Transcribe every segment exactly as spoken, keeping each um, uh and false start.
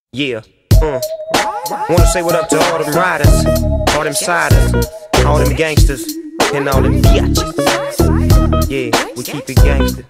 Yeah, uh. Wanna say what up to all them riders, all them siders, all them gangsters, and all them biatches. Yeah, we keep it gangster.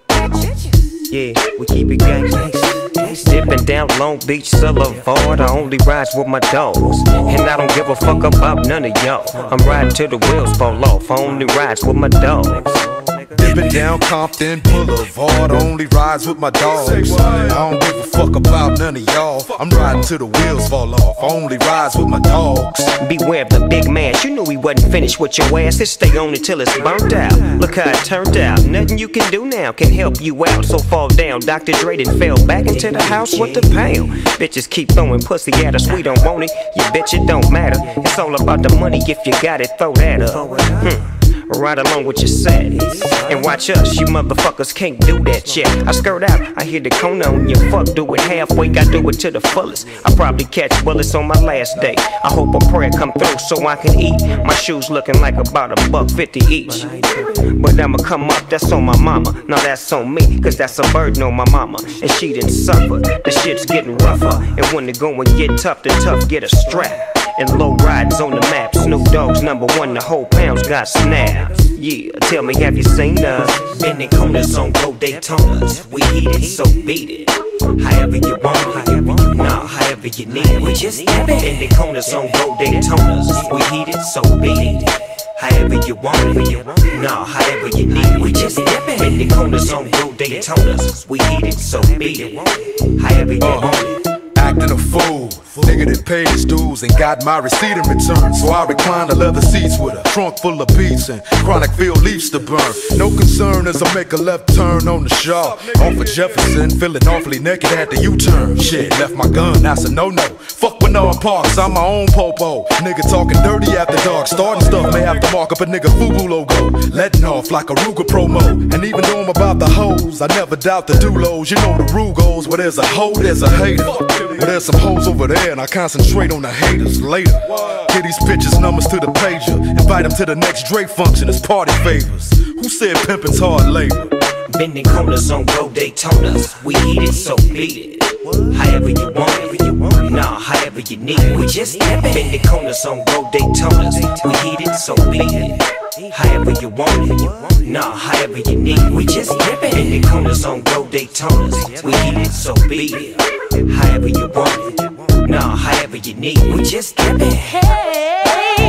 Yeah, we keep it gangster. Dippin' down Long Beach Boulevard, I only ride with my dogs, and I don't give a fuck about none of y'all. I'm riding till the wheels fall off, I only ride with my dogs. Dippin' down Compton Boulevard, only rides with my dogs. I don't give a fuck about none of y'all. I'm riding till the wheels fall off, only rides with my dogs. Beware of the big man, you knew he wasn't finished with your ass. Just stay on it till it's burnt out. Look how it turned out, nothing you can do now can help you out. So fall down, Doctor Dre done fell back into the house with the pound. Bitches keep throwing pussy at us, we don't want it. You bitch, it don't matter. It's all about the money, if you got it, throw that up. Hmm. Right along with your set. And watch us, you motherfuckers can't do that yet. I skirt out, I hear the corner on your fuck. Do it halfway, I do it to the fullest. I probably catch bullets on my last day. I hope a prayer come through so I can eat. My shoes looking like about a buck fifty each. But I'ma come up, that's on my mama. Now that's on me, cause that's a burden on my mama. And she didn't suffer, the shit's getting rougher. And when the going get tough, the tough get a strap. And low riders on the map, Snoop Dogg's number one, the whole pound's got snaps. Yeah, tell me, have you seen us? Bending corners on gold Daytonas. We heat it, so beat it. However you want, however you nah, however you need it. We just bending corners on gold Daytonas. We heat it, so beat it. However you want it, nah, however you need it. We just bending corners on gold Daytonas. We heat it, so beat it. However you want it. Acting a fool, nigga that paid his dues and got my receipt in return. So I recline the leather seats with a trunk full of beats and chronic field leaves to burn. No concern as I make a left turn on the Shaw. Off of Jefferson, feeling awfully naked at the U-turn. Shit, left my gun, that's a no-no. Fuck Bernard Parks, I'm my own popo. Nigga talking dirty after dark, starting stuff may have to mark up a nigga FUBU logo. Letting off like a Ruger promo. And even though I'm about the hoes, I never doubt the dulos. You know the rule goes, where there's a hoe, there's a hater. But there's some hoes over there and I concentrate on the haters later. Get these bitches numbers to the pager. Invite them to the next Drake function as party favors. Who said pimpin's hard labor? Bending corners on gold Daytonas. We heat it, so beat it. However you want it, nah, however you need it. We just bending corners on gold Daytonas. We heat it, so beat it. However you want it, nah, however you need it. We just bending corners on gold Daytonas. We heat it, so beat it. However you want it, nah, however you need it. We just dip it. Hey,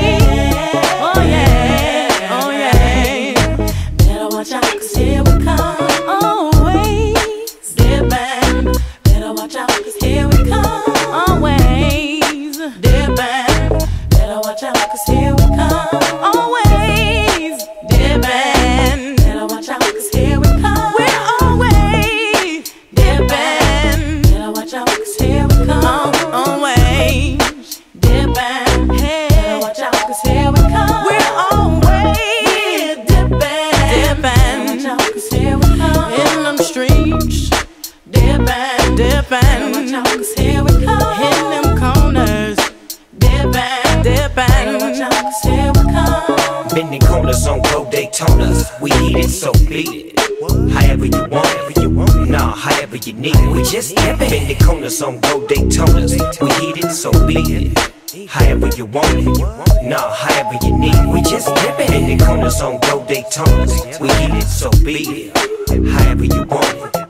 oh yeah, oh yeah. Better watch out, cause here we come. Always dippin'. Better watch out, cause here we come. Always dippin'. Better watch out, cause here we come. Always dippin'. Better watch out, cause here we come. We're always dippin'. Better watch out, cause here we come. Always dippin'. Hey, better watch out, cause here we come. We're always dippin'. Dippin'. Watch out, cause here we come. In them streets, dippin'. Dippin'. Watch out, cause here we come. In them corners, dippin'. Dippin'. Watch out, cause here we come. Bending corners on gold Daytonas. We heat it, so beat it. However you want it, nah, however you need it. We just bending corners on gold Daytonas. We heat it, so beat it. However you want it, nah, however you need it. We just bending corners on gold Daytonas. We heat it, so beat it. However you want it.